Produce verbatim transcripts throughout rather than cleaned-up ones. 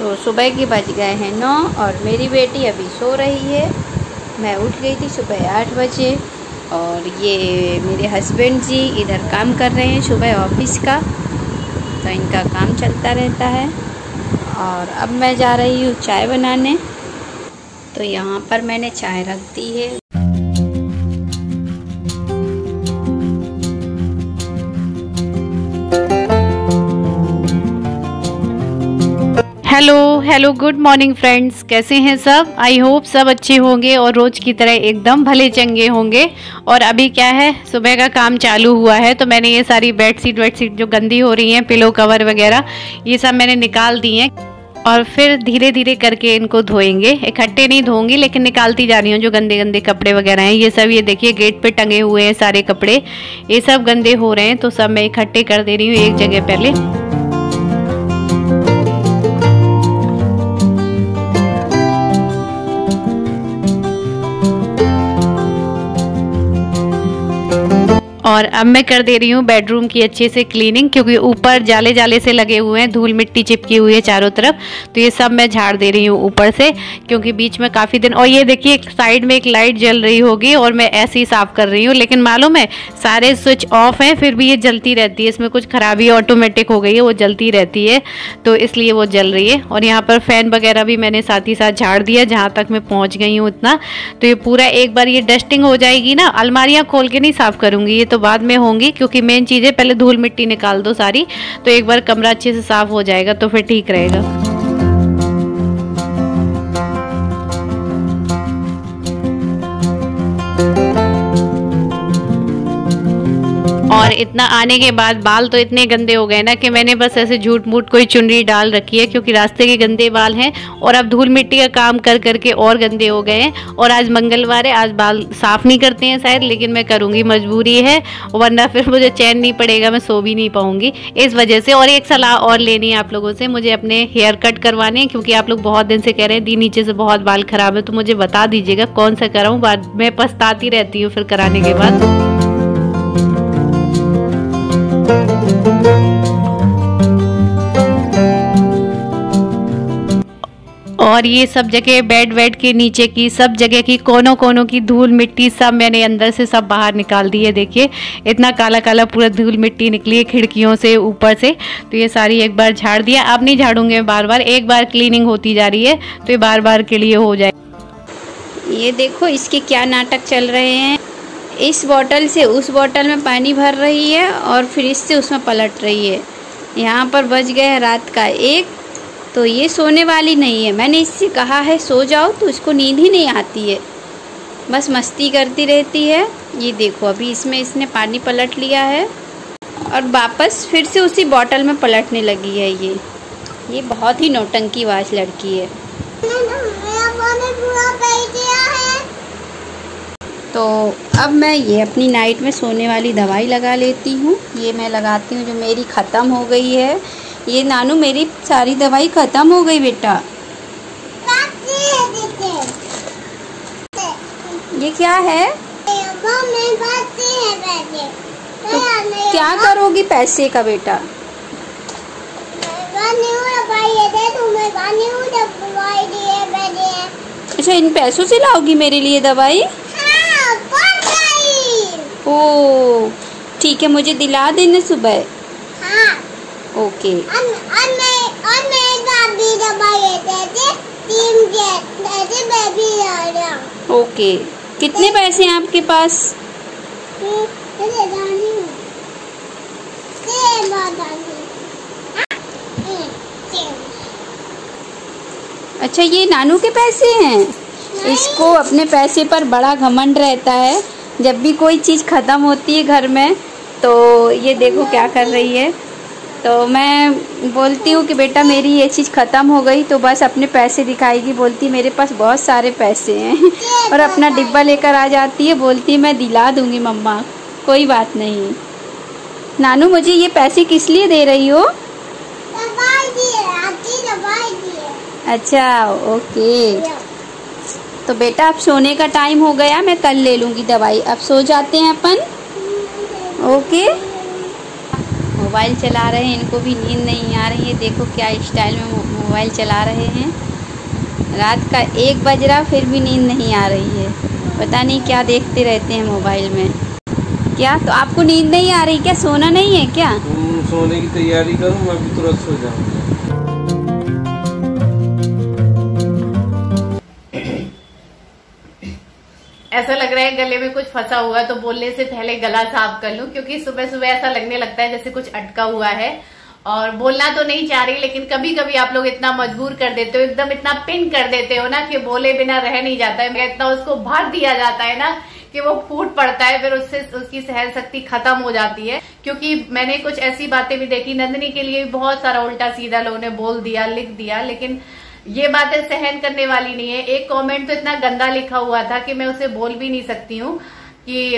तो सुबह के बज गए हैं नौ और मेरी बेटी अभी सो रही है। मैं उठ गई थी सुबह आठ बजे और ये मेरे हस्बैंड जी इधर काम कर रहे हैं सुबह ऑफिस का, तो इनका काम चलता रहता है। और अब मैं जा रही हूँ चाय बनाने, तो यहाँ पर मैंने चाय रख दी है। Hello hello good morning friends, कैसे हैं सब? आई होप सब अच्छे होंगे और रोज़ की तरह एकदम भले चंगे होंगे। और अभी क्या है, सुबह का काम चालू हुआ है, तो मैंने ये सारी बेडशीट वेडशीट जो गंदी हो रही हैं, पिलो कवर वगैरह, ये सब मैंने निकाल दी हैं और फिर धीरे धीरे करके इनको धोएंगे। इकट्ठे नहीं धोऊंगी लेकिन निकालती जा रही हूँ जो गंदे गंदे कपड़े वगैरह हैं। ये सब ये देखिए गेट पे टंगे हुए हैं सारे कपड़े, ये सब गंदे हो रहे हैं, तो सब मैं इकट्ठे कर दे रही हूँ एक जगह पहले। और अब मैं कर दे रही हूँ बेडरूम की अच्छे से क्लीनिंग, क्योंकि ऊपर जाले जाले से लगे हुए हैं, धूल मिट्टी चिपकी हुई है चारों तरफ, तो ये सब मैं झाड़ दे रही हूँ ऊपर से, क्योंकि बीच में काफ़ी दिन। और ये देखिए साइड में एक लाइट जल रही होगी और मैं ऐसे ही साफ़ कर रही हूँ, लेकिन मालूम है सारे स्विच ऑफ हैं फिर भी ये जलती रहती है। इसमें कुछ खराबी ऑटोमेटिक हो गई है, वो जलती रहती है, तो इसलिए वो जल रही है। और यहाँ पर फ़ैन वगैरह भी मैंने साथ ही साथ झाड़ दिया जहाँ तक मैं पहुँच गई हूँ इतना। तो ये पूरा एक बार ये डस्टिंग हो जाएगी ना, अलमारियाँ खोल के नहीं साफ़ करूँगी, ये तो बाद में होंगी, क्योंकि मेन चीज़ है पहले धूल मिट्टी निकाल दो सारी, तो एक बार कमरा अच्छे से साफ हो जाएगा तो फिर ठीक रहेगा। और इतना आने के बाद बाल तो इतने गंदे हो गए ना कि मैंने बस ऐसे झूठ मूठ कोई चुनरी डाल रखी है, क्योंकि रास्ते के गंदे बाल हैं और अब धूल मिट्टी का काम कर करके और गंदे हो गए हैं। और आज मंगलवार है, आज बाल साफ़ नहीं करते हैं शायद, लेकिन मैं करूँगी, मजबूरी है, वरना फिर मुझे चैन नहीं पड़ेगा, मैं सो भी नहीं पाऊँगी इस वजह से। और एक सलाह और लेनी है आप लोगों से, मुझे अपने हेयर कट करवाने हैं, क्योंकि आप लोग बहुत दिन से कह रहे हैं दी नीचे से बहुत बाल ख़राब है, तो मुझे बता दीजिएगा कौन सा कराऊँ, बाद में पछताती रहती हूँ फिर कराने के बाद। और ये सब जगह बेड वेड के नीचे की सब जगह की कोनों कोनों की धूल मिट्टी सब मैंने अंदर से सब बाहर निकाल दी है। देखिए इतना काला काला पूरा धूल मिट्टी निकली है खिड़कियों से ऊपर से, तो ये सारी एक बार झाड़ दिया। अब नहीं झाड़ूंगे बार बार, एक बार क्लीनिंग होती जा रही है तो ये बार बार के लिए हो जाए। ये देखो इसके क्या नाटक चल रहे हैं, इस बोतल से उस बोतल में पानी भर रही है और फिर इससे उसमें पलट रही है। यहाँ पर बज गए रात का एक, तो ये सोने वाली नहीं है। मैंने इससे कहा है सो जाओ, तो इसको नींद ही नहीं आती है, बस मस्ती करती रहती है। ये देखो अभी इसमें इसने पानी पलट लिया है और वापस फिर से उसी बोतल में पलटने लगी है। ये ये बहुत ही नौटंकीबाज लड़की है। तो अब मैं ये अपनी नाइट में सोने वाली दवाई लगा लेती हूँ। ये मैं लगाती हूँ जो मेरी ख़त्म हो गई है। ये नानू मेरी सारी दवाई ख़त्म हो गई बेटा। ये क्या है? तो क्या करोगी पैसे का बेटा? अच्छा इन पैसों से लाओगी मेरे लिए दवाई? ओ ठीक है, मुझे दिला देना सुबह। हाँ। ओके। और, और मैं और मैं भाभी दवाई देते टीम के देते बेबी लाया। ओके, कितने पैसे हैं आपके पास? अच्छा ये नानू के पैसे हैं। इसको अपने पैसे पर बड़ा घमंड रहता है। जब भी कोई चीज़ ख़त्म होती है घर में तो ये देखो क्या कर रही है। तो मैं बोलती हूँ कि बेटा मेरी ये चीज़ ख़त्म हो गई, तो बस अपने पैसे दिखाएगी, बोलती मेरे पास बहुत सारे पैसे हैं और अपना डिब्बा लेकर आ जाती है, बोलती मैं दिला दूँगी मम्मा, कोई बात नहीं। नानू मुझे ये पैसे किस लिए दे रही हो? दवाई दिए, आपकी दवाई दिए। अच्छा ओके, तो बेटा अब सोने का टाइम हो गया, मैं कल ले लूँगी दवाई, अब सो जाते हैं अपन। ओके मोबाइल चला रहे हैं, इनको भी नींद नहीं आ रही है। देखो क्या स्टाइल में मोबाइल चला रहे हैं। रात का एक बज रहा फिर भी नींद नहीं आ रही है। पता नहीं क्या देखते रहते हैं मोबाइल में। क्या तो आपको नींद नहीं आ रही क्या? सोना नहीं है क्या? सोने की तैयारी करूँ, मैं भी तुरंत सो जाऊंगा। ऐसा लग रहा है गले में कुछ फंसा हुआ है, तो बोलने से पहले गला साफ कर लूं, क्योंकि सुबह सुबह ऐसा लगने लगता है जैसे कुछ अटका हुआ है। और बोलना तो नहीं चाह रही, लेकिन कभी कभी आप लोग इतना मजबूर कर देते हो, एकदम इतना पिन कर देते हो ना कि बोले बिना रह नहीं जाता है। इतना उसको भर दिया जाता है ना कि वो फूट पड़ता है, फिर उससे उसकी सहन शक्ति खत्म हो जाती है। क्योंकि मैंने कुछ ऐसी बातें भी देखी, नंदिनी के लिए बहुत सारा उल्टा सीधा लोगों ने बोल दिया, लिख दिया, लेकिन ये बातें सहन करने वाली नहीं है। एक कमेंट तो इतना गंदा लिखा हुआ था कि मैं उसे बोल भी नहीं सकती हूँ कि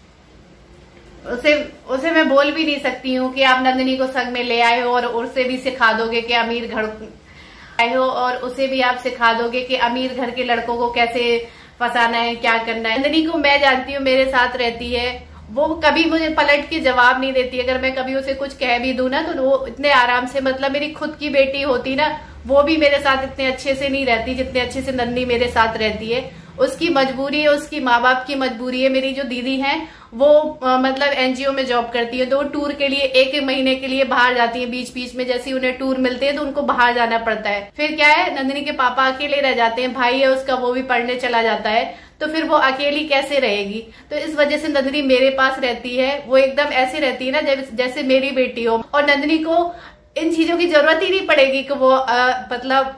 उसे उसे मैं बोल भी नहीं सकती हूँ कि आप नंदिनी को संग में ले आए हो और उसे भी सिखा दोगे कि अमीर घर आए हो, और उसे भी आप सिखा दोगे कि अमीर घर के लड़कों को कैसे फंसाना है, क्या करना है। नंदिनी को मैं जानती हूँ, मेरे साथ रहती है, वो कभी मुझे पलट के जवाब नहीं देती। अगर मैं कभी उसे कुछ कह भी दूं ना तो वो इतने आराम से, मतलब मेरी खुद की बेटी होती ना, वो भी मेरे साथ इतने अच्छे से नहीं रहती जितने अच्छे से नंदिनी मेरे साथ रहती है। उसकी मजबूरी है, उसकी माँ बाप की मजबूरी है। मेरी जो दीदी है वो आ, मतलब एनजीओ में जॉब करती है, तो वो टूर के लिए एक एक महीने के लिए बाहर जाती है। बीच बीच में जैसे उन्हें टूर मिलते हैं तो उनको बाहर जाना पड़ता है। फिर क्या है, नंदिनी के पापा अकेले रह जाते हैं, भाई है उसका, वो भी पढ़ने चला जाता है, तो फिर वो अकेली कैसे रहेगी। तो इस वजह से नंदिनी मेरे पास रहती है। वो एकदम ऐसे रहती है ना जैसे मेरी बेटी हो, और नंदिनी को इन चीजों की जरूरत ही नहीं पड़ेगी कि वो आ, मतलब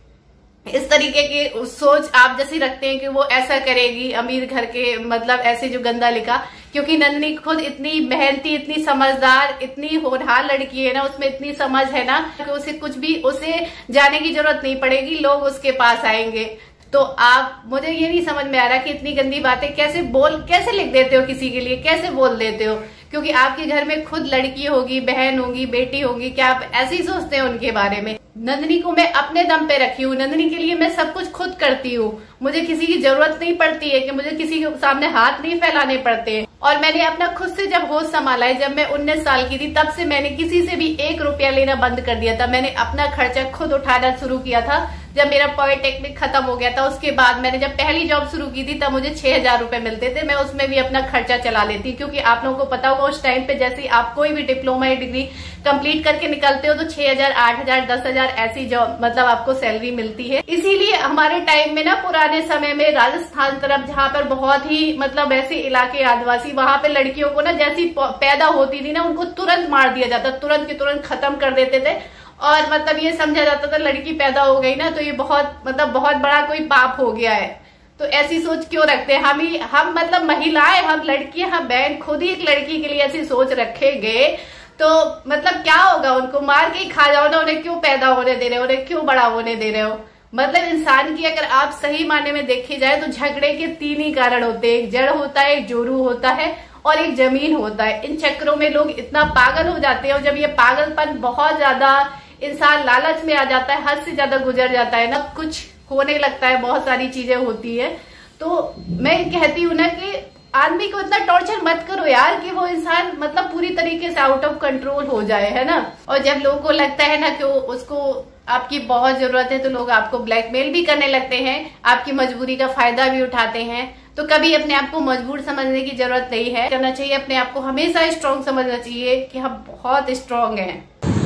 इस तरीके की सोच आप जैसी रखते हैं कि वो ऐसा करेगी अमीर घर के, मतलब ऐसे जो गंदा लिखा। क्योंकि नंदिनी खुद इतनी मेहनती, इतनी समझदार, इतनी होनहार लड़की है ना, उसमें इतनी समझ है ना कि उसे कुछ भी उसे जाने की जरूरत नहीं पड़ेगी, लोग उसके पास आएंगे। तो आप, मुझे ये नहीं समझ में आ रहा कि इतनी गंदी बातें कैसे बोल कैसे लिख देते हो किसी के लिए, कैसे बोल देते हो। क्योंकि आपके घर में खुद लड़की होगी, बहन होगी, बेटी होगी, क्या आप ऐसे ही सोचते हैं उनके बारे में? नंदिनी को मैं अपने दम पे रखी हूँ, नंदिनी के लिए मैं सब कुछ खुद करती हूँ। मुझे किसी की जरूरत नहीं पड़ती है कि मुझे किसी के सामने हाथ नहीं फैलाने पड़ते। और मैंने अपना खुद से जब होश संभाला है, जब मैं उन्नीस साल की थी, तब से मैंने किसी से भी एक रुपया लेना बंद कर दिया था। मैंने अपना खर्चा खुद उठाना शुरू किया था जब मेरा पॉलिटेक्निक खत्म हो गया था। उसके बाद मैंने जब पहली जॉब शुरू की थी तब मुझे छह हजार रुपए मिलते थे, मैं उसमें भी अपना खर्चा चला लेती। क्योंकि आप लोगों को पता होगा उस टाइम पे जैसे आप कोई भी डिप्लोमा या डिग्री कंप्लीट करके निकलते हो तो छह हजार, आठ हजार, दस हजार ऐसी जॉब मतलब आपको सैलरी मिलती है। इसीलिए हमारे टाइम में ना, पुराने समय में राजस्थान तरफ जहाँ पर बहुत ही मतलब ऐसे इलाके आदिवासी, वहां पे लड़कियों को ना जैसी पैदा होती थी ना उनको तुरंत मार दिया जाता, तुरंत के तुरंत खत्म कर देते थे। और मतलब ये समझा जाता था लड़की पैदा हो गई ना तो ये बहुत मतलब बहुत बड़ा कोई पाप हो गया है। तो ऐसी सोच क्यों रखते हैं हम ही, हम मतलब महिलाएं, हम लड़कियां, हम बहन खुद ही एक लड़की के लिए ऐसी सोच रखेंगे तो मतलब क्या होगा? उनको मार के ही खा जाओ ना, उन्हें क्यों पैदा होने दे रहे हो, उन्हें क्यों बड़ा होने दे रहे हो? मतलब इंसान की अगर आप सही मायने में देखी जाए तो झगड़े के तीन ही कारण होते हैं, एक जड़ होता है, एक जोरू होता है और एक जमीन होता है। इन चक्रों में लोग इतना पागल हो जाते हैं, और जब ये पागलपन बहुत ज्यादा इंसान लालच में आ जाता है, हद से ज्यादा गुजर जाता है ना, कुछ होने लगता है, बहुत सारी चीजें होती है। तो मैं कहती हूँ ना कि आदमी को इतना टॉर्चर मत करो यार कि वो इंसान मतलब पूरी तरीके से आउट ऑफ कंट्रोल हो जाए, है ना। और जब लोगों को लगता है ना कि उसको आपकी बहुत जरूरत है तो लोग आपको ब्लैकमेल भी करने लगते हैं, आपकी मजबूरी का फायदा भी उठाते हैं। तो कभी अपने आप को मजबूर समझने की जरूरत नहीं है, करना चाहिए अपने आप को हमेशा स्ट्रांग समझना चाहिए कि हम बहुत स्ट्रांग हैं।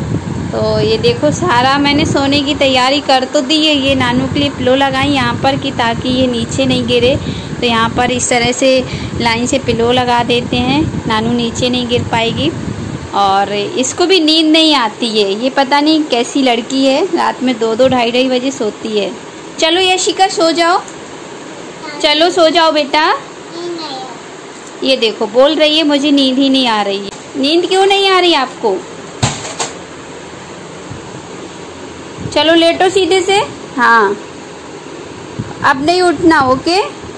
तो ये देखो सारा मैंने सोने की तैयारी कर तो दी है। ये नानू के लिए पिलो लगाई यहाँ पर कि ताकि ये नीचे नहीं गिरे, तो यहाँ पर इस तरह से लाइन से पिलो लगा देते हैं, नानू नीचे नहीं गिर पाएगी। और इसको भी नींद नहीं आती है, ये पता नहीं कैसी लड़की है, रात में दो दो ढाई ढाई बजे सोती है। चलो यशिका सो जाओ, चलो सो जाओ बेटा। ये देखो बोल रही है मुझे नींद ही नहीं आ रही है। नींद क्यों नहीं आ रही आपको? चलो लेटो सीधे से, हाँ अब नहीं उठना, ओके।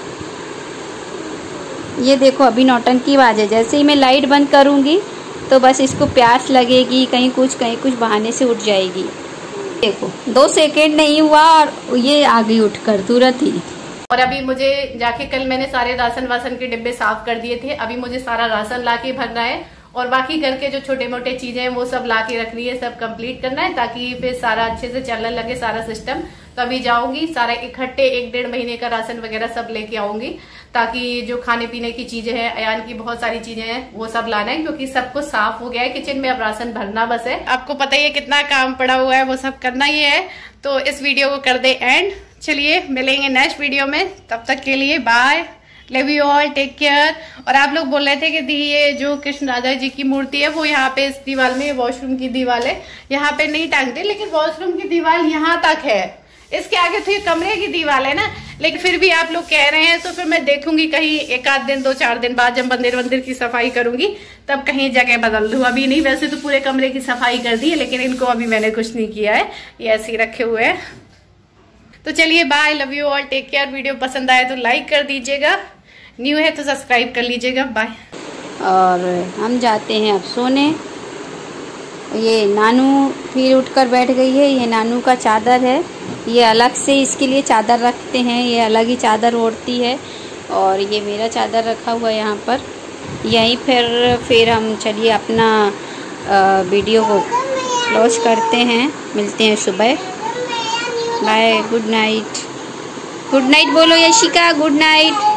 ये देखो अभी नौटंकी आवाज है, जैसे ही मैं लाइट बंद करूंगी तो बस इसको प्यास लगेगी, कहीं कुछ कहीं कुछ बहाने से उठ जाएगी। देखो दो सेकंड नहीं हुआ और ये आ गई उठकर तुरंत ही। और अभी मुझे जाके, कल मैंने सारे राशन वासन के डिब्बे साफ कर दिए थे, अभी मुझे सारा राशन लाके भरना है और बाकी घर के जो छोटे मोटे चीजें हैं वो सब ला के रखनी है, सब कंप्लीट करना है ताकि फिर सारा अच्छे से चलने लगे सारा सिस्टम। तो अभी जाऊंगी सारा इकट्ठे एक डेढ़ महीने का राशन वगैरह सब लेके आऊंगी, ताकि जो खाने पीने की चीजें हैं, अयान की बहुत सारी चीजें हैं, वो सब लाना है क्योंकि सब कुछ साफ हो गया है किचन में, अब राशन भरना बस है। आपको पता ही है कितना काम पड़ा हुआ है, वो सब करना ही है। तो इस वीडियो को कर दे एंड। चलिए मिलेंगे नेक्स्ट वीडियो में, तब तक के लिए bye, love you all, take care. और आप लोग बोल रहे थे कि दी ये जो कृष्ण राधा जी की मूर्ति है वो यहाँ पे इस दीवार में, वॉशरूम की दीवार है, यहाँ पे नहीं टांगते, लेकिन वॉशरूम की दीवार यहाँ तक है, इसके आगे तो ये कमरे की दीवार है ना। लेकिन फिर भी आप लोग कह रहे हैं तो फिर मैं देखूंगी कहीं एक आध दिन दो चार दिन बाद जब मंदिर मंदिर की सफाई करूंगी तब कहीं जगह बदल दूं। अभी नहीं, वैसे तो पूरे कमरे की सफाई कर दी है लेकिन इनको अभी मैंने कुछ नहीं किया है, ये ऐसे ही रखे हुए हैं। तो चलिए bye, love you all, take care. Video पसंद आए तो लाइक कर दीजिएगा, न्यू है तो सब्सक्राइब कर लीजिएगा। बाय। और हम जाते हैं अब सोने। ये नानू फिर उठकर बैठ गई है, ये नानू का चादर है, ये अलग से इसके लिए चादर रखते हैं, ये अलग ही चादर ओढ़ती है। और ये मेरा चादर रखा हुआ है यहाँ पर। यहीं फिर फिर हम चलिए अपना वीडियो को क्लोज करते हैं, मिलते हैं सुबह। Bye, good night. Good night बोलो यशिका, गुड नाइट।